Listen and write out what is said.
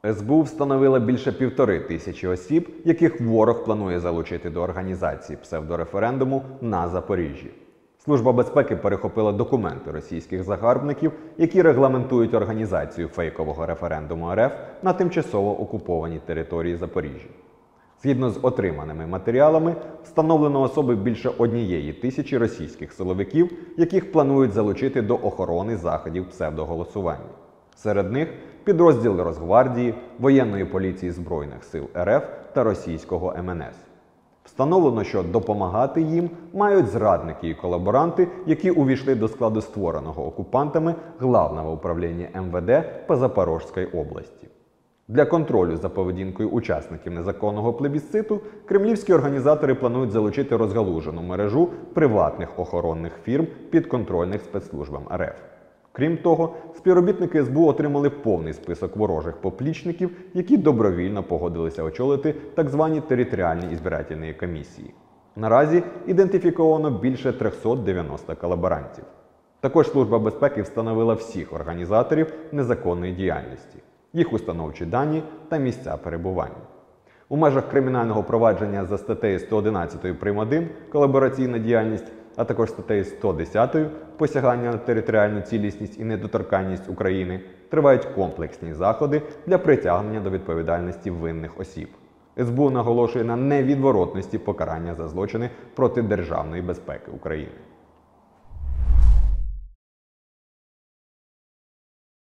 СБУ встановила більше 1500 осіб, яких ворог планує залучити до організації псевдореферендуму на Запоріжжі. Служба безпеки перехопила документи російських загарбників, які регламентують організацію фейкового референдуму РФ на тимчасово окупованій території Запоріжжя. Згідно з отриманими матеріалами, встановлено особи більше 1000 російських силовиків, яких планують залучити до охорони заходів псевдоголосування. Серед них підрозділи Росгвардії, воєнної поліції Збройних сил РФ та російського МНС. Встановлено, що допомагати їм мають зрадники і колаборанти, які увійшли до складу створеного окупантами Главного управління МВД по Запорізькій області. Для контролю за поведінкою учасників незаконного плебісциту кремлівські організатори планують залучити розгалужену мережу приватних охоронних фірм, підконтрольних спецслужбам РФ. Крім того, співробітники СБУ отримали повний список ворожих поплічників, які добровільно погодилися очолити так звані територіальні збирательні комісії. Наразі ідентифіковано більше 390 колаборантів. Також Служба безпеки встановила всіх організаторів незаконної діяльності, їх установчі дані та місця перебування. У межах кримінального провадження за статтею 111 прим.1 «Колабораційна діяльність», а також статтею 110 «Посягання на територіальну цілісність і недоторканність України» тривають комплексні заходи для притягнення до відповідальності винних осіб. СБУ наголошує на невідворотності покарання за злочини проти державної безпеки України.